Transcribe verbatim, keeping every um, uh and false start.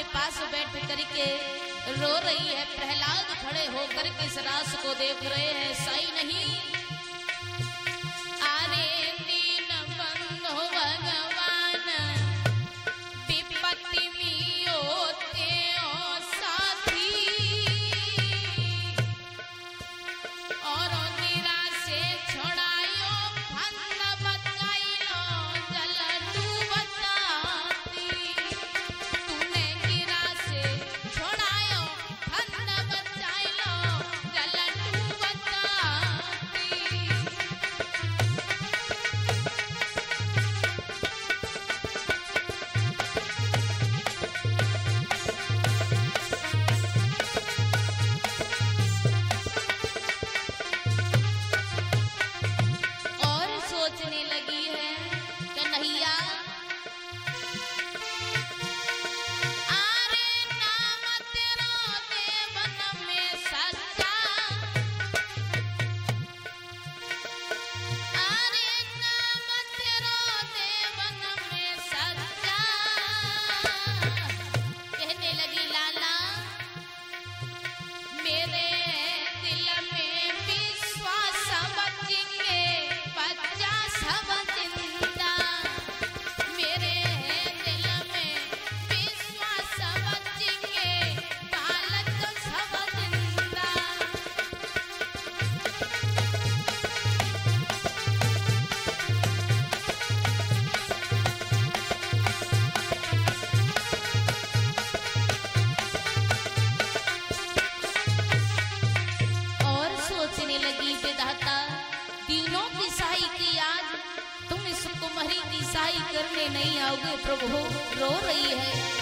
पास बैठ करके रो रही है। प्रहलाद खड़े होकर के इस रास को देख रहे हैं। साई नहीं अरे दीन बंधु भगवान विपत्ति में होते हो साथी और निराश से छोड़ायो फंद बचाइलो जल डूबताती। तूने गिरा से छोड़ायो फंद बचाइलो जल डूबताती। और सोचने लगी है कन्हैया आरे नाम तेरा देवन में सच्चा आरे नाम तेरा देवन में सच्चा। कहने लगी लाला मेरे दिल में विश्वास बचेंगे बच्चा सब जिंदा। मेरे दिल में विश्वास बचेंगे बालक सब जिंदा। और सोचने लगी विधाता तीनों की सहाय की आज तुम इस कुमारी की सहाय करने नहीं आओगे प्रभु। रो रही है।